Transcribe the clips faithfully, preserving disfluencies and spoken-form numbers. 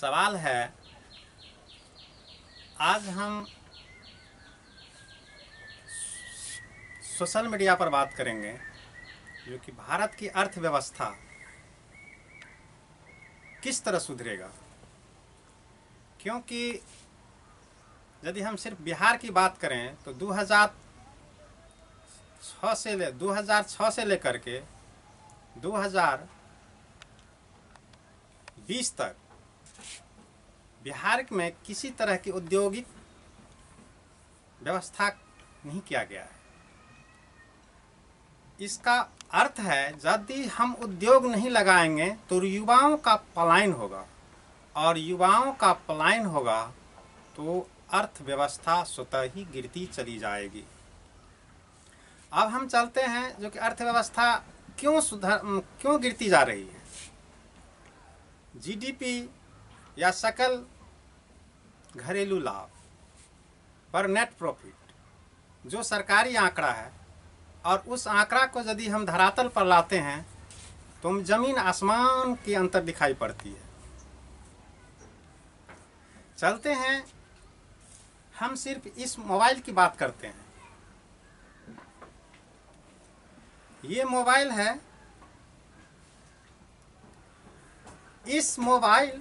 सवाल है, आज हम सोशल मीडिया पर बात करेंगे जो कि भारत की अर्थव्यवस्था किस तरह सुधरेगा। क्योंकि यदि हम सिर्फ बिहार की बात करें तो दो हज़ार छह से ले दो हज़ार छह से लेकर के दो हज़ार बीस तक बिहार में किसी तरह की औद्योगिक व्यवस्था नहीं किया गया है। इसका अर्थ है यदि हम उद्योग नहीं लगाएंगे तो युवाओं का पलायन होगा, और युवाओं का पलायन होगा तो अर्थव्यवस्था स्वतः ही गिरती चली जाएगी। अब हम चलते हैं जो कि अर्थव्यवस्था क्यों सुधर क्यों गिरती जा रही है। जीडीपी या सकल घरेलू लाभ पर नेट प्रॉफिट जो सरकारी आंकड़ा है, और उस आंकड़ा को यदि हम धरातल पर लाते हैं तो जमीन आसमान की अंतर दिखाई पड़ती है। चलते हैं, हम सिर्फ इस मोबाइल की बात करते हैं। ये मोबाइल है, इस मोबाइल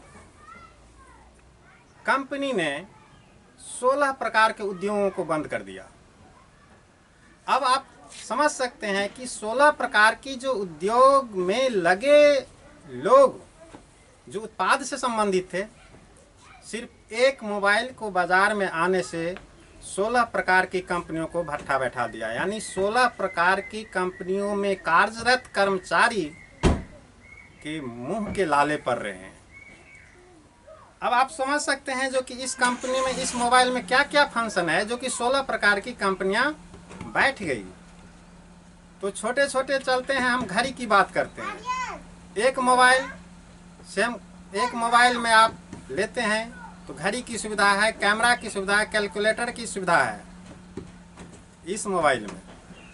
कंपनी ने सोलह प्रकार के उद्योगों को बंद कर दिया। अब आप समझ सकते हैं कि सोलह प्रकार की जो उद्योग में लगे लोग जो उत्पाद से संबंधित थे, सिर्फ एक मोबाइल को बाजार में आने से सोलह प्रकार की कंपनियों को भट्ठा बैठा दिया। यानी सोलह प्रकार की कंपनियों में कार्यरत कर्मचारी के मुंह के लाले पड़ रहे हैं। अब आप समझ सकते हैं जो कि इस कंपनी में, इस मोबाइल में क्या क्या फंक्शन है जो कि सोलह प्रकार की कंपनियां बैठ गई। तो छोटे छोटे चलते हैं, हम घड़ी की बात करते हैं। एक मोबाइल से हम एक मोबाइल में आप लेते हैं तो घड़ी की सुविधा है, कैमरा की सुविधा है, कैलकुलेटर की सुविधा है इस मोबाइल में,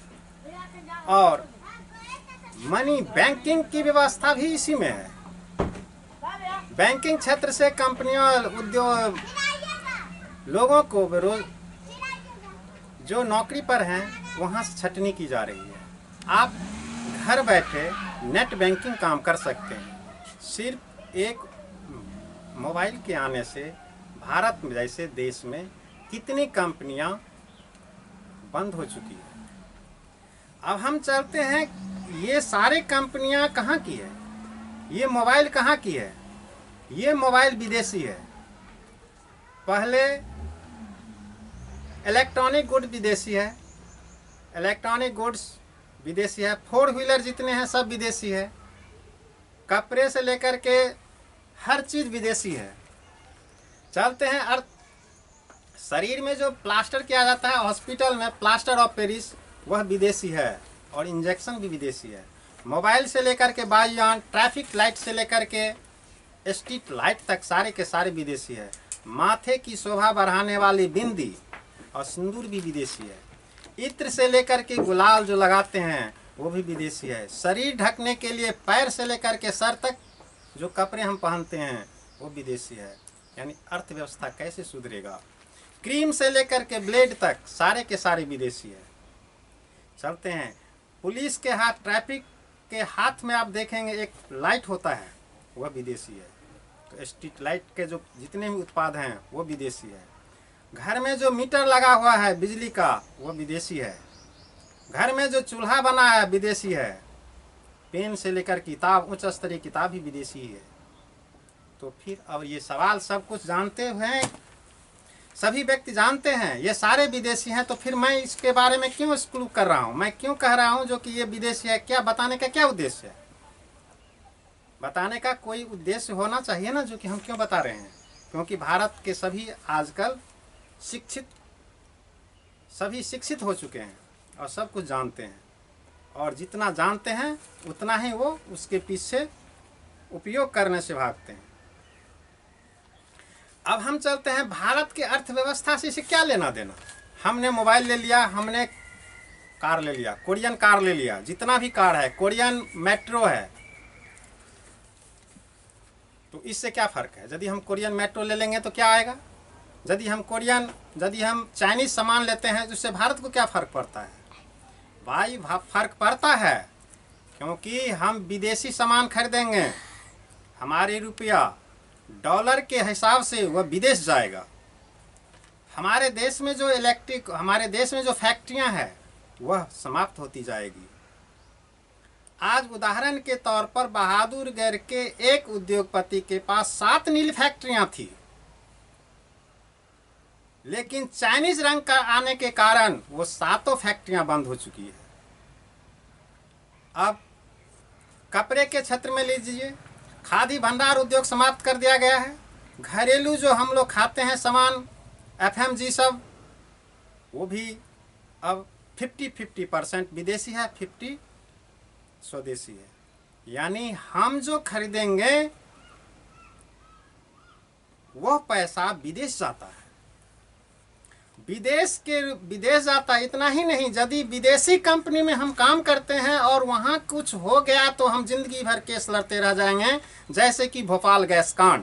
और मनी बैंकिंग की व्यवस्था भी इसी में है। बैंकिंग क्षेत्र से कंपनियों, उद्योग, लोगों को बेरोज जो नौकरी पर हैं वहाँ से छटनी की जा रही है। आप घर बैठे नेट बैंकिंग काम कर सकते हैं। सिर्फ एक मोबाइल के आने से भारत में जैसे देश में कितनी कंपनियां बंद हो चुकी है। अब हम चलते हैं, ये सारी कंपनियां कहाँ की है, ये मोबाइल कहाँ की है। ये मोबाइल विदेशी है। पहले इलेक्ट्रॉनिक गुड विदेशी है, इलेक्ट्रॉनिक गुड्स विदेशी है, फोर व्हीलर जितने हैं सब विदेशी है, कपड़े से लेकर के हर चीज़ विदेशी है। चलते हैं अर्थ, शरीर में जो प्लास्टर किया जाता है हॉस्पिटल में, प्लास्टर ऑफ पेरिस, वह विदेशी है, और इंजेक्शन भी विदेशी है। मोबाइल से लेकर के बाईयान, ट्रैफिक लाइट से लेकर के स्ट्रीट लाइट तक सारे के सारे विदेशी है। माथे की शोभा बढ़ाने वाली बिंदी और सिंदूर भी विदेशी है। इत्र से लेकर के गुलाल जो लगाते हैं वो भी विदेशी है। शरीर ढकने के लिए पैर से लेकर के सर तक जो कपड़े हम पहनते हैं वो विदेशी है। यानी अर्थव्यवस्था कैसे सुधरेगा। क्रीम से लेकर के ब्लेड तक सारे के सारे विदेशी है। चलते हैं, पुलिस के हाथ, ट्रैफिक के हाथ में आप देखेंगे एक लाइट होता है, वह विदेशी है। तो स्ट्रीट लाइट के जो जितने भी उत्पाद हैं वो विदेशी है। घर में जो मीटर लगा हुआ है बिजली का वो विदेशी है। घर में जो चूल्हा बना है विदेशी है। पेन से लेकर किताब, उच्च स्तरीय किताब भी विदेशी है। तो फिर अब ये सवाल सब कुछ जानते हुए सभी व्यक्ति जानते हैं ये सारे विदेशी हैं, तो फिर मैं इसके बारे में क्यों एक्सक्लूड कर रहा हूँ, मैं क्यों कह रहा हूँ जो कि ये विदेशी है। क्या बताने का क्या उद्देश्य है, बताने का कोई उद्देश्य होना चाहिए ना, जो कि हम क्यों बता रहे हैं। क्योंकि भारत के सभी आजकल शिक्षित सभी शिक्षित हो चुके हैं और सब कुछ जानते हैं, और जितना जानते हैं उतना ही वो उसके पीछे उपयोग करने से भागते हैं। अब हम चलते हैं, भारत की अर्थव्यवस्था से इसे क्या लेना देना। हमने मोबाइल ले लिया, हमने कार ले लिया, कोरियन कार ले लिया, जितना भी कार है, कोरियन मेट्रो है, तो इससे क्या फ़र्क है? यदि हम कोरियन मेट्रो ले लेंगे तो क्या आएगा? यदि हम कोरियन यदि हम चाइनीज़ सामान लेते हैं तो इससे भारत को क्या फ़र्क पड़ता है? भाई फ़र्क पड़ता है, क्योंकि हम विदेशी सामान खरीदेंगे, हमारे रुपया डॉलर के हिसाब से वह विदेश जाएगा। हमारे देश में जो इलेक्ट्रिक हमारे देश में जो फैक्ट्रियां हैं वह समाप्त होती जाएगी। आज उदाहरण के तौर पर बहादुरगढ़ के एक उद्योगपति के पास सात नील फैक्ट्रियां थी, लेकिन चाइनीज रंग का आने के कारण वो सातों फैक्ट्रियां बंद हो चुकी है। अब कपड़े के क्षेत्र में लीजिए, खादी भंडार उद्योग समाप्त कर दिया गया है। घरेलू जो हम लोग खाते हैं सामान, एफएमजी सब, वो भी अब फिफ्टी फिफ्टी परसेंट विदेशी है, फिफ्टी स्वदेशी है। यानी हम जो खरीदेंगे वह पैसा विदेश जाता है, विदेश के विदेश जाता है। इतना ही नहीं, यदि विदेशी कंपनी में हम काम करते हैं और वहाँ कुछ हो गया तो हम जिंदगी भर केस लड़ते रह जाएंगे, जैसे कि भोपाल गैस कांड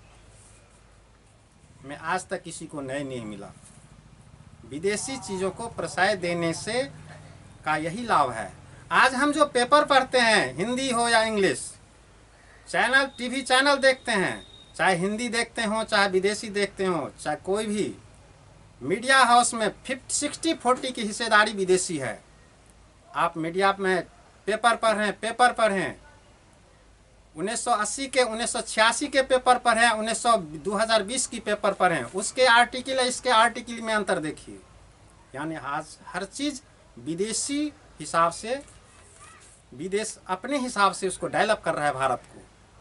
में आज तक किसी को न्याय नहीं मिला। विदेशी चीज़ों को प्रश्रय देने से का यही लाभ है। आज हम जो पेपर पढ़ते हैं, हिंदी हो या इंग्लिश, चैनल टीवी चैनल देखते हैं, चाहे हिंदी देखते हो चाहे विदेशी देखते हो, चाहे कोई भी मीडिया हाउस में फिफ्टी सिक्सटी फोर्टी की हिस्सेदारी विदेशी है। आप मीडिया में पेपर पढ़ें पेपर पढ़ें उन्नीस सौ अस्सी के उन्नीस सौ छियासी के पेपर पढ़ें, उन्नीस सौ दो हज़ार बीस की पेपर पढ़ें, उसके आर्टिकल इसके आर्टिकल में अंतर देखिए। यानी आज हर चीज़ विदेशी हिसाब से, विदेश अपने हिसाब से उसको डेवलप कर रहा है भारत को।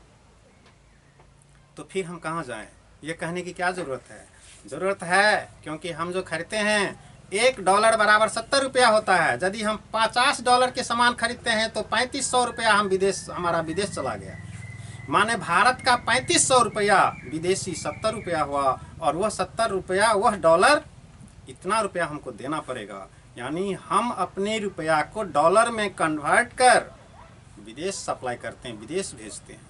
तो फिर हम कहाँ जाएं? ये कहने की क्या ज़रूरत है? ज़रूरत है, क्योंकि हम जो खरीदते हैं, एक डॉलर बराबर सत्तर रुपया होता है। यदि हम पचास डॉलर के सामान खरीदते हैं तो पैंतीस सौ रुपया हम विदेश हमारा विदेश चला गया। माने भारत का पैंतीस सौ रुपया विदेशी सत्तर रुपया हुआ, और वह सत्तर रुपया वह डॉलर इतना रुपया हमको देना पड़ेगा। यानी हम अपने रुपया को डॉलर में कन्वर्ट कर विदेश सप्लाई करते हैं, विदेश भेजते हैं।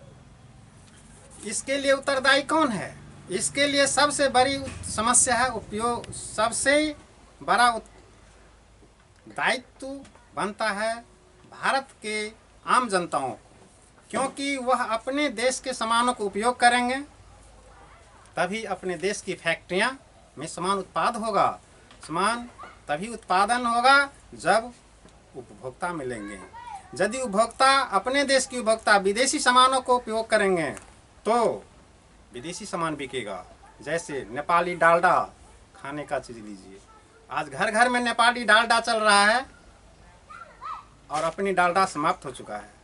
इसके लिए उत्तरदायी कौन है? इसके लिए सबसे बड़ी समस्या है उपयोग, सबसे बड़ा दायित्व बनता है भारत के आम जनताओं को, क्योंकि वह अपने देश के सामानों को उपयोग करेंगे, तभी अपने देश की फैक्ट्रियां में सामान उत्पाद होगा। सामान तभी उत्पादन होगा जब उपभोक्ता मिलेंगे। यदि उपभोक्ता अपने देश की उपभोक्ता विदेशी सामानों को उपयोग करेंगे तो विदेशी सामान बिकेगा। जैसे नेपाली डालडा, खाने का चीज़ लीजिए, आज घर घर में नेपाली डालडा चल रहा है और अपनी डालडा समाप्त हो चुका है।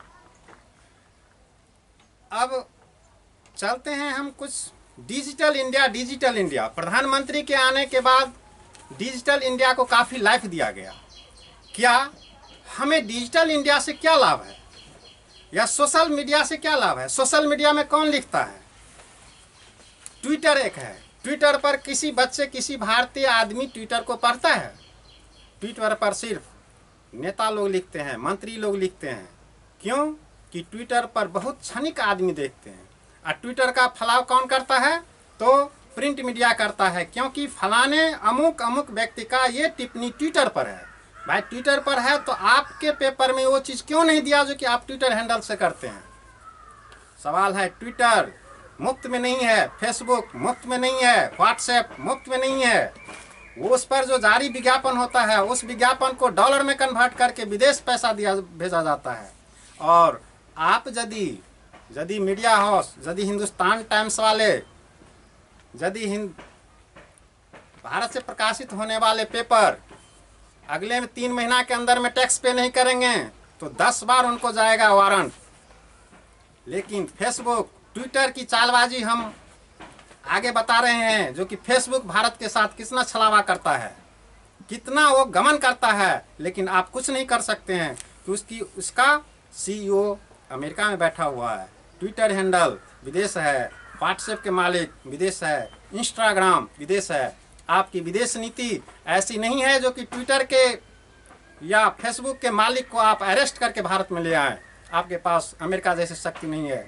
अब चलते हैं हम कुछ डिजिटल इंडिया। डिजिटल इंडिया प्रधानमंत्री के आने के बाद डिजिटल इंडिया को काफ़ी लाइफ दिया गया। क्या हमें डिजिटल इंडिया से क्या लाभ है, या सोशल मीडिया से क्या लाभ है? सोशल मीडिया में कौन लिखता है? ट्विटर एक है, ट्विटर पर किसी बच्चे, किसी भारतीय आदमी ट्विटर को पढ़ता है? ट्विटर पर सिर्फ नेता लोग लिखते हैं, मंत्री लोग लिखते हैं। क्यों? कि ट्विटर पर बहुत क्षणिक आदमी देखते हैं। और ट्विटर का फैलाव कौन करता है? तो प्रिंट मीडिया करता है, क्योंकि फलाने अमुक अमुक व्यक्ति का ये टिप्पणी ट्विटर पर है। भाई ट्विटर पर है तो आपके पेपर में वो चीज़ क्यों नहीं दिया जो कि आप ट्विटर हैंडल से करते हैं? सवाल है, ट्विटर मुफ्त में नहीं है, फेसबुक मुफ्त में नहीं है, व्हाट्सएप मुफ्त में नहीं है। वो उस पर जो जारी विज्ञापन होता है, उस विज्ञापन को डॉलर में कन्वर्ट करके विदेश पैसा दिया भेजा जाता है। और आप यदि यदि मीडिया हाउस, यदि हिंदुस्तान टाइम्स वाले, यदि हिंद भारत से प्रकाशित होने वाले पेपर अगले में तीन महीना के अंदर में टैक्स पे नहीं करेंगे तो दस बार उनको जाएगा वारंट। लेकिन फेसबुक, ट्विटर की चालबाजी हम आगे बता रहे हैं, जो कि फेसबुक भारत के साथ कितना छलावा करता है, कितना वो गमन करता है, लेकिन आप कुछ नहीं कर सकते हैं कि उसकी उसका सीईओ अमेरिका में बैठा हुआ है, ट्विटर हैंडल विदेश है, व्हाट्सएप के मालिक विदेश है, इंस्टाग्राम विदेश है। आपकी विदेश नीति ऐसी नहीं है जो कि ट्विटर के या फेसबुक के मालिक को आप अरेस्ट करके भारत में ले आए। आपके पास अमेरिका जैसी शक्ति नहीं है।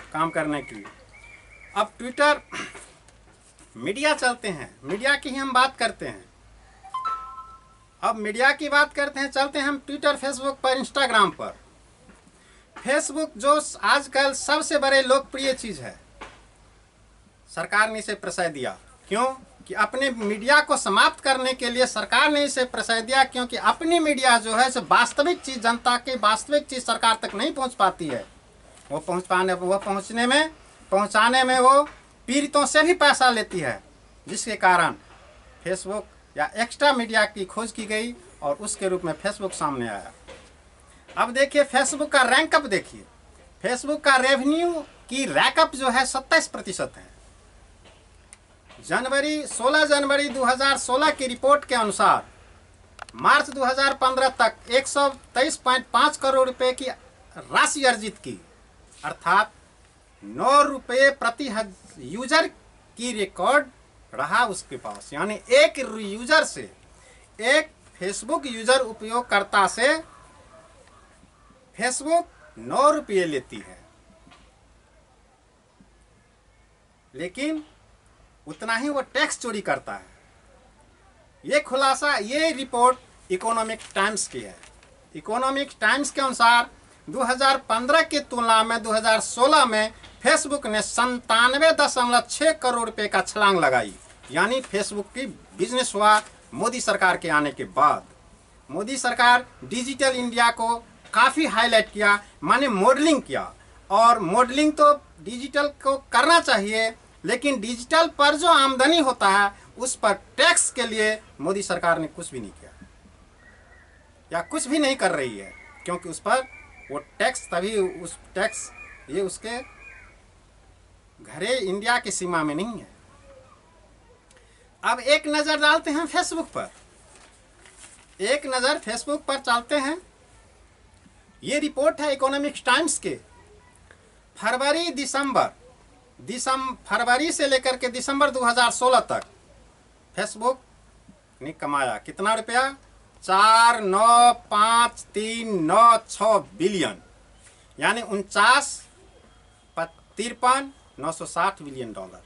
काम करने की। अब ट्विटर, मीडिया चलते हैं, मीडिया की ही हम बात करते हैं। अब मीडिया की बात करते हैं, चलते हैं हम ट्विटर, फेसबुक पर, इंस्टाग्राम पर। फेसबुक जो आजकल सबसे बड़े लोकप्रिय चीज़ है, सरकार ने इसे प्रशय दिया। क्यों? कि अपने मीडिया को समाप्त करने के लिए सरकार ने इसे प्रशय दिया, क्योंकि अपनी मीडिया जो है, वास्तविक चीज़, जनता की वास्तविक चीज़ सरकार तक नहीं पहुंच पाती है। वो पहुंच पाने वो पहुंचने में पहुंचाने में वो पीड़ितों से भी पैसा लेती है, जिसके कारण फेसबुक या एक्स्ट्रा मीडिया की खोज की गई और उसके रूप में फेसबुक सामने आया। अब देखिए फेसबुक का रैंकअप देखिए, फेसबुक का रेवेन्यू की रैंकअप जो है सत्ताईस प्रतिशत है। जनवरी सोलह जनवरी दो हज़ार सोलह की रिपोर्ट के अनुसार मार्च दो हज़ार पंद्रह तक एक सौ तेईस पॉइंट पाँच करोड़ रुपए की राशि अर्जित की, अर्थात नौ रुपये प्रति यूजर की रिकॉर्ड रहा उसके पास। यानी एक यूजर से, एक फेसबुक यूजर उपयोगकर्ता से फेसबुक नौ रुपये लेती है, लेकिन उतना ही वो टैक्स चोरी करता है। ये खुलासा, ये रिपोर्ट इकोनॉमिक टाइम्स की है। इकोनॉमिक टाइम्स के अनुसार दो हज़ार पंद्रह की तुलना में दो हज़ार सोलह में फेसबुक ने संतानवे दशमलव छः करोड़ रुपए का छलांग लगाई। यानी फेसबुक की बिजनेस हुआ मोदी सरकार के आने के बाद। मोदी सरकार डिजिटल इंडिया को काफ़ी हाईलाइट किया, माने मॉडलिंग किया। और मॉडलिंग तो डिजिटल को करना चाहिए, लेकिन डिजिटल पर जो आमदनी होता है उस पर टैक्स के लिए मोदी सरकार ने कुछ भी नहीं किया या कुछ भी नहीं कर रही है, क्योंकि उस पर वो टैक्स तभी उस टैक्स ये उसके घरे इंडिया की सीमा में नहीं है। अब एक नज़र डालते हैं फेसबुक पर, एक नज़र फेसबुक पर चलते हैं। ये रिपोर्ट है इकोनॉमिक्स टाइम्स के। फरवरी दिसंबर दिसंबर फरवरी से लेकर के दिसंबर दो हज़ार सोलह तक फेसबुक ने कमाया कितना रुपया? चार नौ पाँच तीन नौ छः बिलियन, यानी उनचास तिरपन नौ सौ साठ बिलियन डॉलर।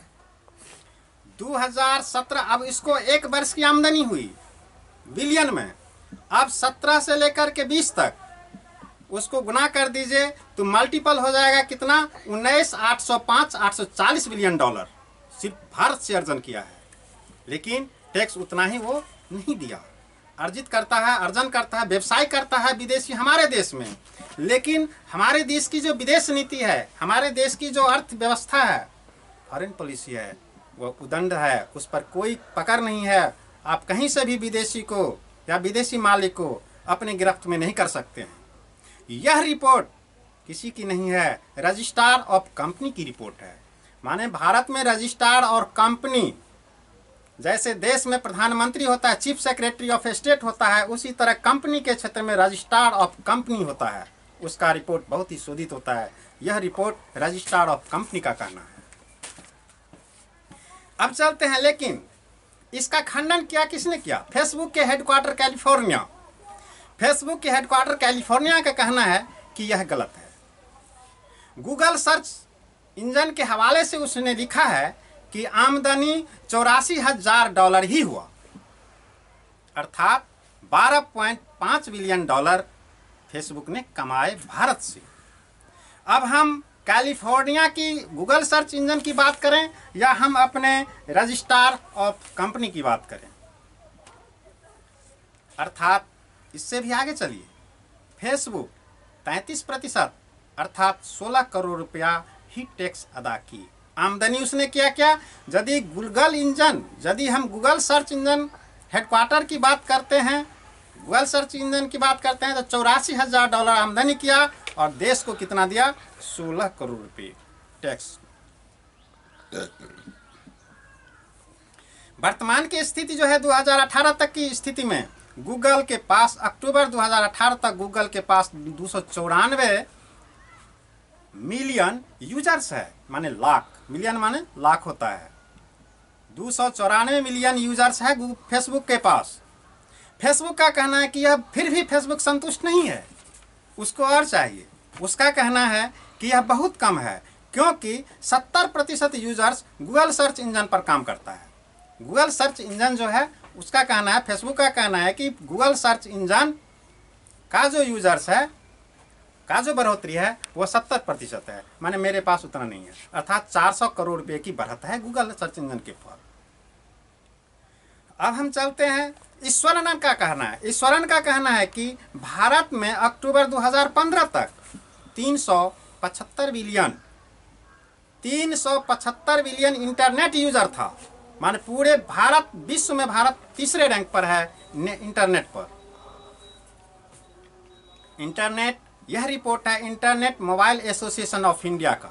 दो हज़ार सत्रह, अब इसको एक वर्ष की आमदनी हुई बिलियन में। अब सत्रह से लेकर के बीस तक उसको गुना कर दीजिए तो मल्टीपल हो जाएगा कितना? उन्नीस आठ सौ पाँच आठ सौ चालीस बिलियन डॉलर सिर्फ भारत से अर्जन किया है। लेकिन टैक्स उतना ही वो नहीं दिया। अर्जित करता है, अर्जन करता है, व्यवसाय करता है विदेशी हमारे देश में, लेकिन हमारे देश की जो विदेश नीति है, हमारे देश की जो अर्थव्यवस्था है, फॉरेन पॉलिसी है, वो उदंड है, उस पर कोई पकड़ नहीं है। आप कहीं से भी विदेशी को या विदेशी मालिक को अपने गिरफ्त में नहीं कर सकते हैं। यह रिपोर्ट किसी की नहीं है, रजिस्ट्रार ऑफ कंपनी की रिपोर्ट है। माने भारत में रजिस्ट्रार और कंपनी, जैसे देश में प्रधानमंत्री होता है, चीफ सेक्रेटरी ऑफ स्टेट होता है, उसी तरह कंपनी के क्षेत्र में रजिस्ट्रार ऑफ कंपनी होता है। उसका रिपोर्ट बहुत ही शोधित होता है। यह रिपोर्ट रजिस्ट्रार ऑफ कंपनी का कहना है। अब चलते हैं, लेकिन इसका खंडन किया किसने किया? फेसबुक के हेडक्वार्टर कैलिफोर्निया। फेसबुक के हेडक्वार्टर कैलिफोर्निया का कहना है कि यह गलत है। गूगल सर्च इंजन के हवाले से उसने लिखा है कि आमदनी चौरासी हजार डॉलर ही हुआ, अर्थात बारह पॉइंट पाँच बिलियन डॉलर फेसबुक ने कमाए भारत से। अब हम कैलिफोर्निया की गूगल सर्च इंजन की बात करें या हम अपने रजिस्ट्रार ऑफ कंपनी की बात करें, अर्थात इससे भी आगे चलिए। फेसबुक तैंतीस प्रतिशत अर्थात सोलह करोड़ रुपया ही टैक्स अदा की। आमदनी उसने किया क्या? यदि गूगल इंजन, यदि हम गूगल सर्च इंजन हेडक्वार्टर की बात करते हैं, गूगल सर्च इंजन की बात करते हैं, तो चौरासी हजार डॉलर आमदनी किया और देश को कितना दिया? सोलह करोड़ रुपए टैक्स। वर्तमान की स्थिति जो है दो हज़ार अठारह तक की स्थिति में गूगल के पास, अक्टूबर दो हज़ार अठारह तक गूगल के पास दो सौ चौरानवे मिलियन यूजर्स है, माने लाख, मिलियन माने लाख होता है। दो सौ चौरानवे मिलियन यूजर्स है फेसबुक के पास। फेसबुक का कहना है कि यह फिर भी फेसबुक संतुष्ट नहीं है, उसको और चाहिए। उसका कहना है कि यह बहुत कम है, क्योंकि सत्तर प्रतिशत यूजर्स गूगल सर्च इंजन पर काम करता है। गूगल सर्च इंजन जो है उसका कहना है, फेसबुक का कहना है कि गूगल सर्च इंजन का जो यूजर्स है, का जो बढ़ोतरी है वो सत्तर प्रतिशत है। माने मेरे पास उतना नहीं है, अर्थात चार सौ करोड़ रुपए की बढ़त है गूगल सर्च इंजन के ऊपर। अब हम चलते हैं ईश्वरन का कहना है। ईश्वरन का कहना है कि भारत में अक्टूबर दो हज़ार पंद्रह तक तीन सौ पचहत्तर बिलियन तीन सौ पचहत्तर बिलियन इंटरनेट यूजर था। माने पूरे भारत विश्व में भारत तीसरे रैंक पर है इंटरनेट पर। इंटरनेट, यह रिपोर्ट है internet mobile association of India का।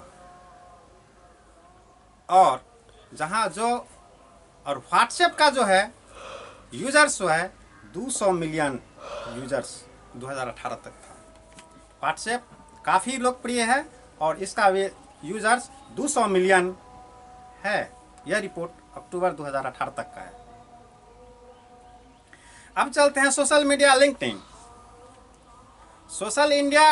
और जहां जो और व्हाट्सएप का जो है यूजर्स जो है दो सौ मिलियन यूजर्स दो हज़ार अठारह तक था। व्हाट्सएप काफ़ी लोकप्रिय है और इसका वे यूजर्स दो सौ मिलियन है। यह रिपोर्ट अक्टूबर दो हज़ार अठारह तक का है। अब चलते हैं social media LinkedIn. Social India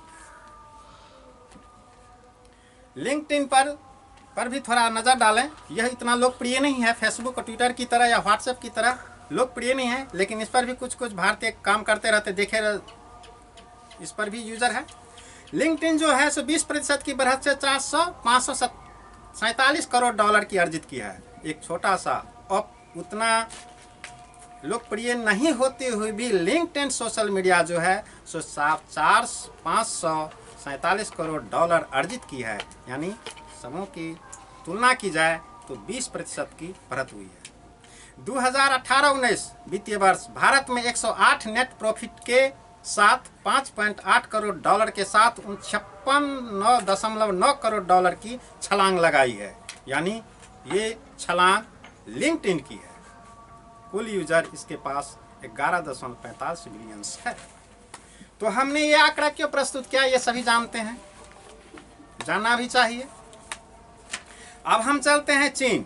LinkedIn पर पर भी थोड़ा नज़र डालें। यह इतना लोकप्रिय नहीं है फेसबुक और ट्विटर की तरह या व्हाट्सएप की तरह लोकप्रिय नहीं है, लेकिन इस पर भी कुछ कुछ भारतीय काम करते रहते देखे, इस पर भी यूजर है। लिंक्डइन जो है सो बीस प्रतिशत की बढ़त से चार सौ पाँच सौ सैंतालीस करोड़ डॉलर की अर्जित की है। एक छोटा सा और उतना लोकप्रिय नहीं होते हुए भी लिंक्डइन सोशल मीडिया जो है सो सात चार पाँच सौ सैंतालीस करोड़ डॉलर अर्जित की है। यानी समूह की तुलना की जाए तो बीस प्रतिशत की बढ़त हुई है। दो हज़ार अठारह उन्नीस वित्तीय वर्ष भारत में एक सौ आठ नेट प्रॉफिट के साथ पाँच पॉइंट आठ करोड़ डॉलर के साथ छप्पन नौ दशमलव नौ करोड़ डॉलर की छलांग लगाई है। यानी ये छलांग लिंक्डइन की है। कुल यूजर इसके पास ग्यारह दशमलव पैंतालीस मिलियन है। तो हमने ये आंकड़ा क्यों प्रस्तुत किया ये सभी जानते हैं, जानना भी चाहिए। अब हम चलते हैं चीन।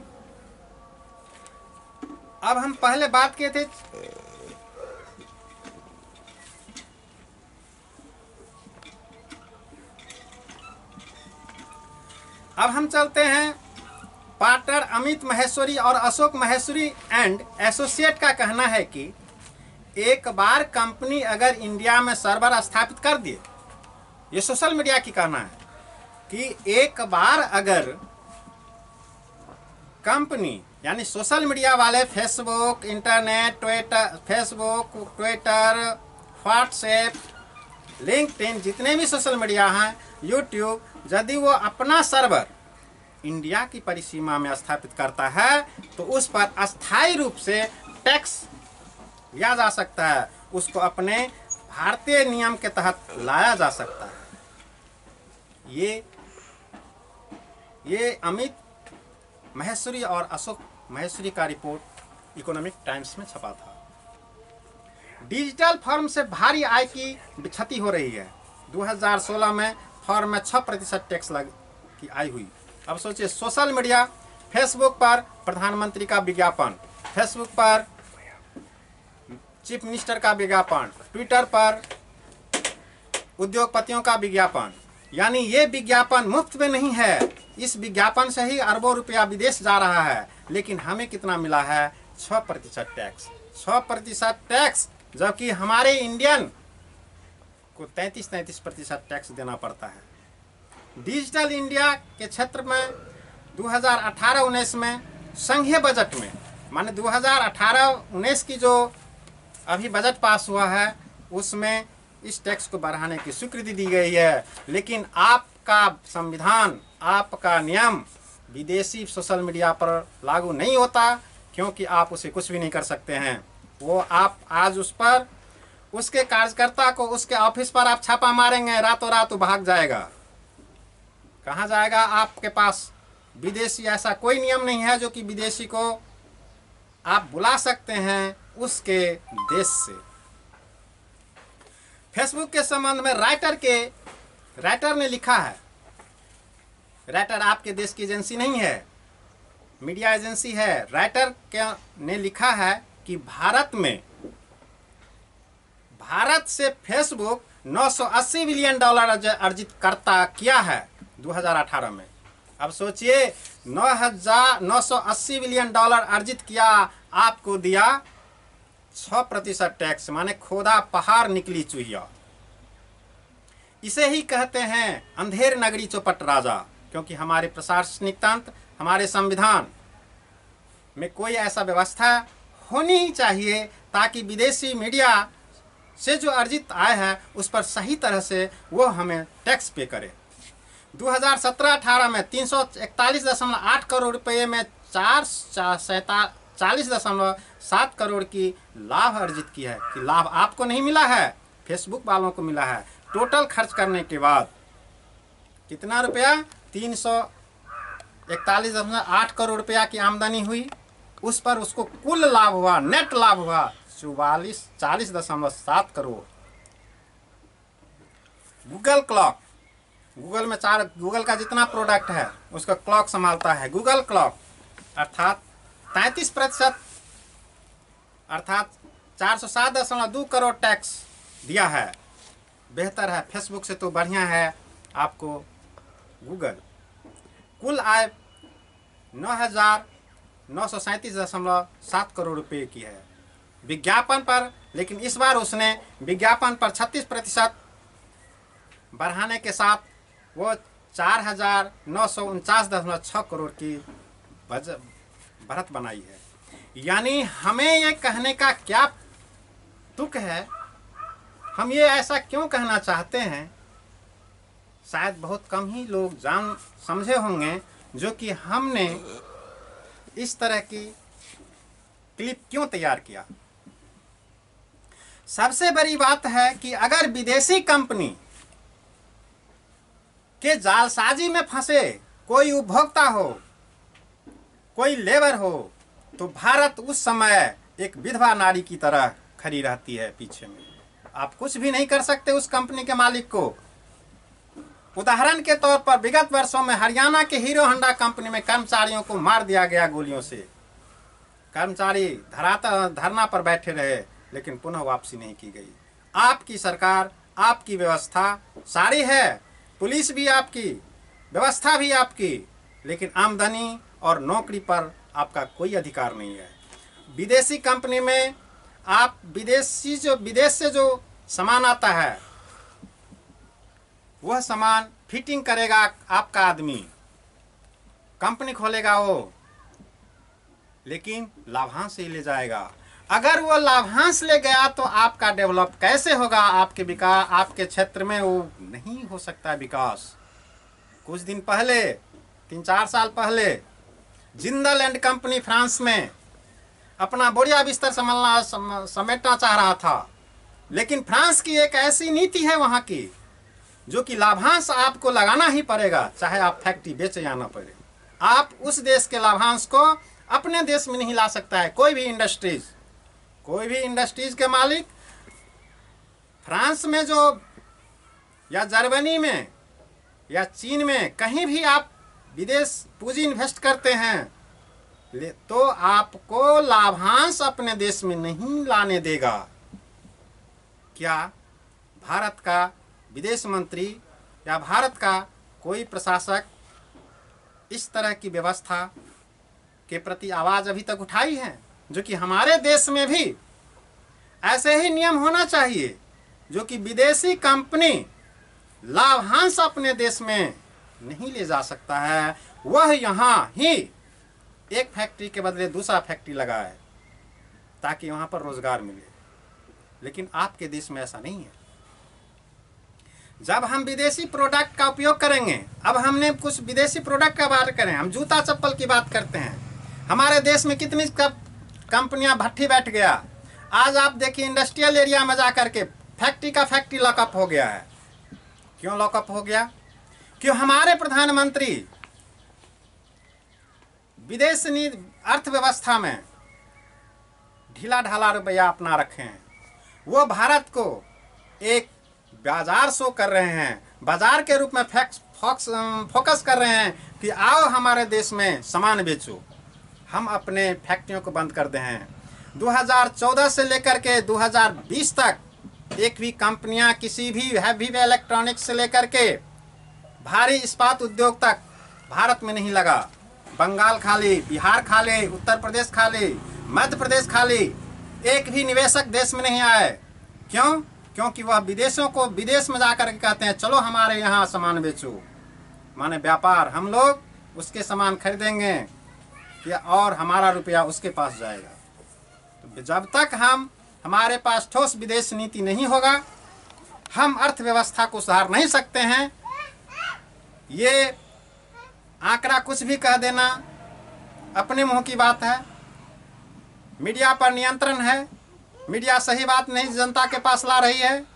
अब हम पहले बात किए थे अब हम चलते हैं पार्टनर अमित महेश्वरी और अशोक महेश्वरी एंड एसोसिएट का कहना है कि एक बार कंपनी अगर इंडिया में सर्वर स्थापित कर दिए, ये सोशल मीडिया की कहना है कि एक बार अगर कंपनी यानी सोशल मीडिया वाले Facebook, internet, Twitter, Facebook, Twitter, WhatsApp, LinkedIn, जितने भी सोशल मीडिया हैं, यूट्यूब, यदि वो अपना सर्वर इंडिया की परिसीमा में स्थापित करता है तो उस पर अस्थायी रूप से टैक्स लिया जा सकता है, उसको अपने भारतीय नियम के तहत लाया जा सकता है। ये ये अमित महेश्वरी और अशोक महेश्वरी का रिपोर्ट इकोनॉमिक टाइम्स में छपा था। डिजिटल फर्म से भारी आय की क्षति हो रही है। दो हज़ार सोलह में फर्म में छह प्रतिशत टैक्स लग की आय हुई। अब सोचिए, सोशल मीडिया, फेसबुक पर प्रधानमंत्री का विज्ञापन, फेसबुक पर चीफ मिनिस्टर का विज्ञापन, ट्विटर पर उद्योगपतियों का विज्ञापन, यानी ये विज्ञापन मुफ्त में नहीं है। इस विज्ञापन से ही अरबों रुपया विदेश जा रहा है, लेकिन हमें कितना मिला है? छः प्रतिशत टैक्स। छः प्रतिशत टैक्स, जबकि हमारे इंडियन को तैंतीस तैंतीस प्रतिशत टैक्स देना पड़ता है। डिजिटल इंडिया के क्षेत्र में दो हज़ार अठारह उन्नीस में संघीय बजट में, माने दो हज़ार अठारह उन्नीस की जो अभी बजट पास हुआ है उसमें इस टैक्स को बढ़ाने की स्वीकृति दी गई है। लेकिन आपका संविधान, आपका नियम विदेशी सोशल मीडिया पर लागू नहीं होता, क्योंकि आप उसे कुछ भी नहीं कर सकते हैं। वो आप आज उस पर, उसके कार्यकर्ता को उसके ऑफिस पर आप छापा मारेंगे, रातों रात वो भाग जाएगा। कहाँ जाएगा? आपके पास विदेशी ऐसा कोई नियम नहीं है जो कि विदेशी को आप बुला सकते हैं उसके देश से। फेसबुक के संबंध में राइटर के राइटर ने लिखा है, राइटर आपके देश की एजेंसी नहीं है, मीडिया एजेंसी है। राइटर के ने लिखा है कि भारत में भारत से फेसबुक नौ सौ अस्सी बिलियन डॉलर अर्जित करता किया है दो हज़ार अठारह में। अब सोचिए, नौ हजार नौ सौ अस्सी बिलियन डॉलर अर्जित किया, आपको दिया छह प्रतिशत टैक्स, माने खोदा पहाड़ निकली चुहिया। इसे ही कहते हैं अंधेर नगरी चौपट राजा, क्योंकि हमारे प्रशासनिक तंत्र, हमारे संविधान में कोई ऐसा व्यवस्था होनी ही चाहिए ताकि विदेशी मीडिया से जो अर्जित आय है उस पर सही तरह से वो हमें टैक्स पे करे। दो हज़ार सत्रह अठारह में तीन सौ इकतालीस दशमलव आठ करोड़ रुपये में चार चालीस दशमलव सात करोड़ की लाभ अर्जित की है। कि लाभ आपको नहीं मिला है, फेसबुक वालों को मिला है। टोटल खर्च करने के बाद कितना रुपया, तीन सौ इकतालीस दशमलव आठ करोड़ रुपया की आमदनी हुई, उस पर उसको कुल लाभ हुआ, नेट लाभ हुआ चौवालीस चालीस दशमलव सात करोड़। गूगल क्लॉक, गूगल में चार गूगल का जितना प्रोडक्ट है उसका क्लॉक संभालता है गूगल क्लॉक, अर्थात तैंतीस प्रतिशत अर्थात चार सौ सात दशमलव दो करोड़ टैक्स दिया है। बेहतर है, फेसबुक से तो बढ़िया है आपको गूगल। कुल आय नौ हजार नौ सौ सैंतीस दशमलव सात करोड़ रुपये की है विज्ञापन पर, लेकिन इस बार उसने विज्ञापन पर छत्तीस प्रतिशत बढ़ाने के साथ वो चार हजार नौ सौ उनचास दशमलव छः करोड़ की बढ़त बनाई है। यानी हमें ये कहने का क्या तुक है, हम ये ऐसा क्यों कहना चाहते हैं, शायद बहुत कम ही लोग जान समझे होंगे जो कि हमने इस तरह की क्लिप क्यों तैयार किया। सबसे बड़ी बात है कि अगर विदेशी कंपनी के जालसाजी में फंसे कोई उपभोक्ता हो, कोई लेबर हो, तो भारत उस समय एक विधवा नारी की तरह खड़ी रहती है पीछे में। आप कुछ भी नहीं कर सकते उस कंपनी के मालिक को। उदाहरण के तौर पर विगत वर्षों में हरियाणा के हीरो होंडा कंपनी में कर्मचारियों को मार दिया गया गोलियों से। कर्मचारी धराता धरना पर बैठे रहे लेकिन पुनः वापसी नहीं की गई। आपकी सरकार, आपकी व्यवस्था सारी है, पुलिस भी आपकी, व्यवस्था भी आपकी, लेकिन आमदनी और नौकरी पर आपका कोई अधिकार नहीं है। विदेशी कंपनी में आप विदेशी जो विदेश से जो सामान आता है वह सामान फिटिंग करेगा आपका आदमी, कंपनी खोलेगा वो, लेकिन लाभांश ही ले जाएगा। अगर वो लाभांश ले गया तो आपका डेवलप कैसे होगा, आपके विकास, आपके क्षेत्र में वो नहीं हो सकता विकास। कुछ दिन पहले, तीन चार साल पहले, जिंदल एंड कंपनी फ्रांस में अपना बोरिया बिस्तर संभालना सम, समेटना चाह रहा था, लेकिन फ्रांस की एक ऐसी नीति है वहाँ की जो कि लाभांश आपको लगाना ही पड़ेगा, चाहे आप फैक्ट्री बेचे या ना पड़े। आप उस देश के लाभांश को अपने देश में नहीं ला सकता है कोई भी इंडस्ट्रीज। कोई भी इंडस्ट्रीज के मालिक फ्रांस में जो या जर्मनी में या चीन में कहीं भी आप विदेश पूंजी इन्वेस्ट करते हैं तो आपको लाभांश अपने देश में नहीं लाने देगा। क्या भारत का विदेश मंत्री या भारत का कोई प्रशासक इस तरह की व्यवस्था के प्रति आवाज अभी तक उठाई है? जो कि हमारे देश में भी ऐसे ही नियम होना चाहिए, जो कि विदेशी कंपनी लाभांश अपने देश में नहीं ले जा सकता है, वह यहाँ ही एक फैक्ट्री के बदले दूसरा फैक्ट्री लगाए ताकि वहाँ पर रोजगार मिले। लेकिन आपके देश में ऐसा नहीं है। जब हम विदेशी प्रोडक्ट का उपयोग करेंगे, अब हमने कुछ विदेशी प्रोडक्ट का बात करें, हम जूता चप्पल की बात करते हैं। हमारे देश में कितनी कंपनियां भट्टी बैठ गया। आज आप देखिए इंडस्ट्रियल एरिया में जाकर के फैक्ट्री का फैक्ट्री लॉकअप हो गया है। क्यों लॉकअप हो गया? क्यों हमारे प्रधानमंत्री विदेश नीति अर्थव्यवस्था में ढीला ढाला रुपया अपना रखे हैं। वो भारत को एक बाजार शो कर रहे हैं, बाजार के रूप में फैक्स फोक्स फोकस कर रहे हैं कि आओ हमारे देश में सामान बेचो। हम अपने फैक्ट्रियों को बंद कर दे हैं। दो हज़ार चौदह से लेकर के दो हज़ार बीस तक एक भी कंपनियां किसी भी हैवी इलेक्ट्रॉनिक्स से लेकर के भारी इस्पात उद्योग तक भारत में नहीं लगा। बंगाल खाली, बिहार खाली, उत्तर प्रदेश खाली, मध्य प्रदेश खाली, एक भी निवेशक देश में नहीं आए। क्यों? क्योंकि वह विदेशों को विदेश में जाकर के कहते हैं चलो हमारे यहाँ सामान बेचो, माने व्यापार, हम लोग उसके सामान खरीदेंगे या और हमारा रुपया उसके पास जाएगा। तो जब तक हम हमारे पास ठोस विदेश नीति नहीं होगा, हम अर्थव्यवस्था को सुधार नहीं सकते हैं। ये आंकड़ा कुछ भी कह देना अपने मुंह की बात है। मीडिया पर नियंत्रण है, मीडिया सही बात नहीं जनता के पास ला रही है।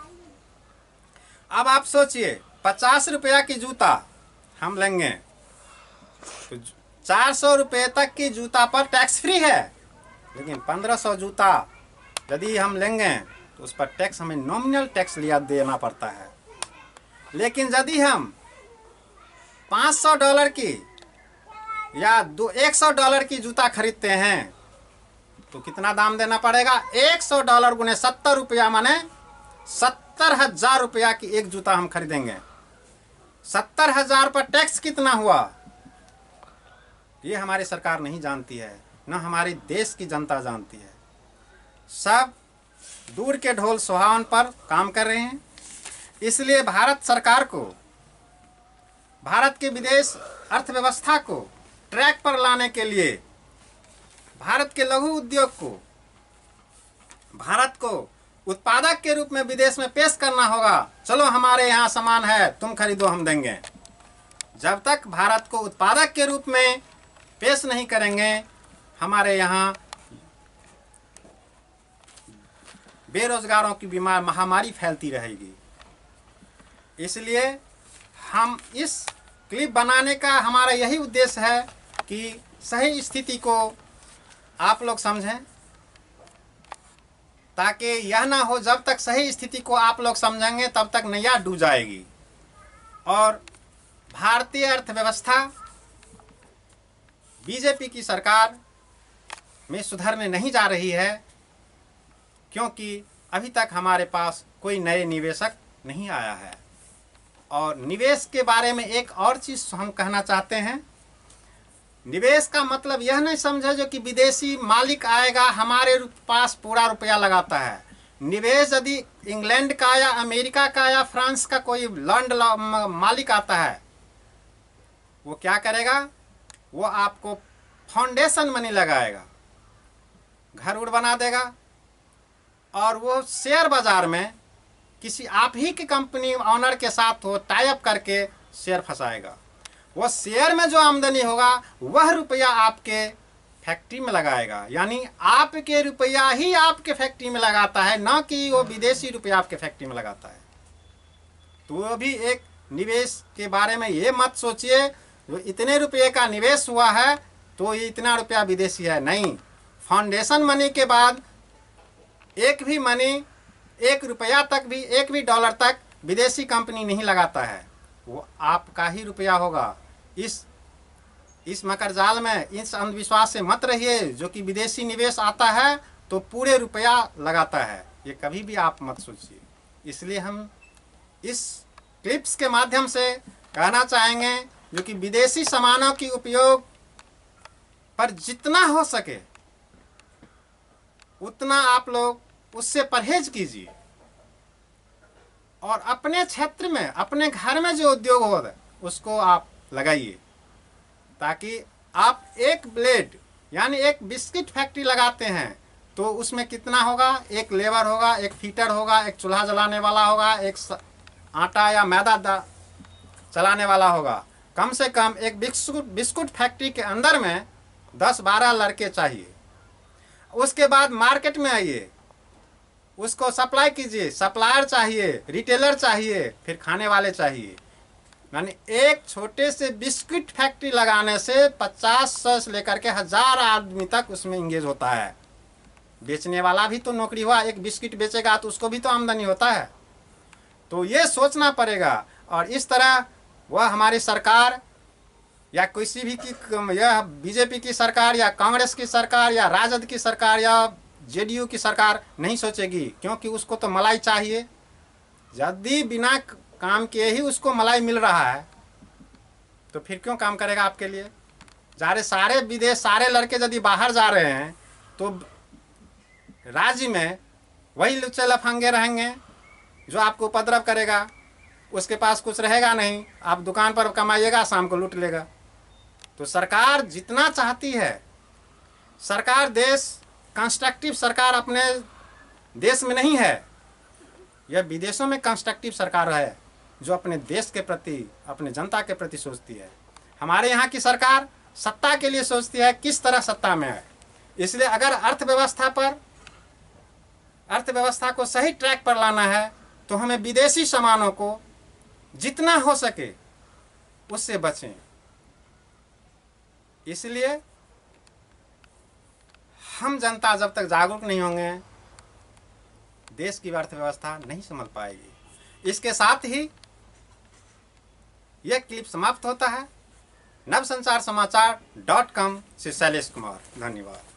अब आप सोचिए, पचास रुपया की जूता हम लेंगे तो चार सौ रुपये तक की जूता पर टैक्स फ्री है, लेकिन पंद्रह सौ जूता यदि हम लेंगे तो उस पर टैक्स हमें नॉमिनल टैक्स लिया देना पड़ता है। लेकिन यदि हम पाँच सौ डॉलर की या दो एक सौ डॉलर की जूता खरीदते हैं तो कितना दाम देना पड़ेगा? एक सौ डॉलर गुने सत्तर रुपया माने सत्तर हजार रुपया की एक जूता हम खरीदेंगे। सत्तर हजार पर टैक्स कितना हुआ ये हमारी सरकार नहीं जानती है, न हमारी देश की जनता जानती है। सब दूर के ढोल सुहावन पर काम कर रहे हैं। इसलिए भारत सरकार को, भारत के विदेश अर्थव्यवस्था को ट्रैक पर लाने के लिए भारत के लघु उद्योग को, भारत को उत्पादक के रूप में विदेश में पेश करना होगा। चलो हमारे यहाँ सामान है, तुम खरीदो, हम देंगे। जब तक भारत को उत्पादक के रूप में पेश नहीं करेंगे, हमारे यहाँ बेरोजगारों की बीमार महामारी फैलती रहेगी। इसलिए हम इस क्लिप बनाने का हमारा यही उद्देश्य है कि सही स्थिति को आप लोग समझें, ताकि यह ना हो जब तक सही स्थिति को आप लोग समझेंगे तब तक नैया डूब जाएगी और भारतीय अर्थव्यवस्था बीजेपी की सरकार में सुधरने नहीं जा रही है, क्योंकि अभी तक हमारे पास कोई नए निवेशक नहीं आया है। और निवेश के बारे में एक और चीज़ हम कहना चाहते हैं। निवेश का मतलब यह नहीं समझे जो कि विदेशी मालिक आएगा हमारे पास पूरा रुपया लगाता है। निवेश यदि इंग्लैंड का या अमेरिका का या फ्रांस का कोई लैंड मालिक आता है, वो क्या करेगा? वो आपको फाउंडेशन मनी लगाएगा, घर उड़ बना देगा और वो शेयर बाजार में किसी आप ही की कंपनी ऑनर के साथ वो टाई अप करके शेयर फंसाएगा। वो शेयर में जो आमदनी होगा वह रुपया आपके फैक्ट्री में लगाएगा, यानी आपके रुपया ही आपके फैक्ट्री में लगाता है, ना कि वो विदेशी रुपया आपके फैक्ट्री में लगाता है। तो वो भी एक निवेश के बारे में ये मत सोचिए जो इतने रुपये का निवेश हुआ है तो ये इतना रुपया विदेशी है। नहीं, फाउंडेशन मनी के बाद एक भी मनी, एक रुपया तक भी, एक भी डॉलर तक विदेशी कंपनी नहीं लगाता है, वो आपका ही रुपया होगा। इस इस मकर जाल में, इस अंधविश्वास से मत रहिए जो कि विदेशी निवेश आता है तो पूरे रुपया लगाता है, ये कभी भी आप मत सोचिए। इसलिए हम इस क्लिप्स के माध्यम से कहना चाहेंगे जो कि विदेशी सामानों की उपयोग पर जितना हो सके उतना आप लोग उससे परहेज कीजिए और अपने क्षेत्र में, अपने घर में जो उद्योग हो उसको आप लगाइए, ताकि आप एक ब्लेड यानी एक बिस्किट फैक्ट्री लगाते हैं तो उसमें कितना होगा? एक लेबर होगा, एक फीटर होगा, एक चूल्हा जलाने वाला होगा, एक आटा या मैदा चलाने वाला होगा। कम से कम एक बिस्कुट बिस्कुट फैक्ट्री के अंदर में दस बारह लड़के चाहिए। उसके बाद मार्केट में आइए, उसको सप्लाई कीजिए, सप्लायर चाहिए, रिटेलर चाहिए, फिर खाने वाले चाहिए। यानी एक छोटे से बिस्किट फैक्ट्री लगाने से पचास सौ से लेकर के हजार आदमी तक उसमें इंगेज होता है। बेचने वाला भी तो नौकरी हुआ, एक बिस्किट बेचेगा तो उसको भी तो आमदनी होता है। तो ये सोचना पड़ेगा और इस तरह वह हमारी सरकार या किसी भी की, यह बीजेपी की सरकार या कांग्रेस की सरकार या राजद की सरकार या जेडीयू की सरकार नहीं सोचेगी, क्योंकि उसको तो मलाई चाहिए। यदि बिना काम किए ही उसको मलाई मिल रहा है तो फिर क्यों काम करेगा आपके लिए? जा रहे सारे विदेश, सारे लड़के यदि बाहर जा रहे हैं तो राज्य में वही लुच्चे लफंगे रहेंगे जो आपको उपद्रव करेगा। उसके पास कुछ रहेगा नहीं, आप दुकान पर कमाइएगा, शाम को लूट लेगा। तो सरकार जितना चाहती है, सरकार देश कंस्ट्रक्टिव सरकार अपने देश में नहीं है, यह विदेशों में कंस्ट्रक्टिव सरकार है जो अपने देश के प्रति, अपने जनता के प्रति सोचती है। हमारे यहाँ की सरकार सत्ता के लिए सोचती है, किस तरह सत्ता में है। इसलिए अगर अर्थव्यवस्था पर, अर्थव्यवस्था को सही ट्रैक पर लाना है तो हमें विदेशी सामानों को जितना हो सके उससे बचें। इसलिए हम जनता जब तक जागरूक नहीं होंगे, देश की अर्थव्यवस्था नहीं संभल पाएगी। इसके साथ ही यह क्लिप समाप्त होता है। नव संचार समाचार डॉट कॉम से शैलेश कुमार, धन्यवाद।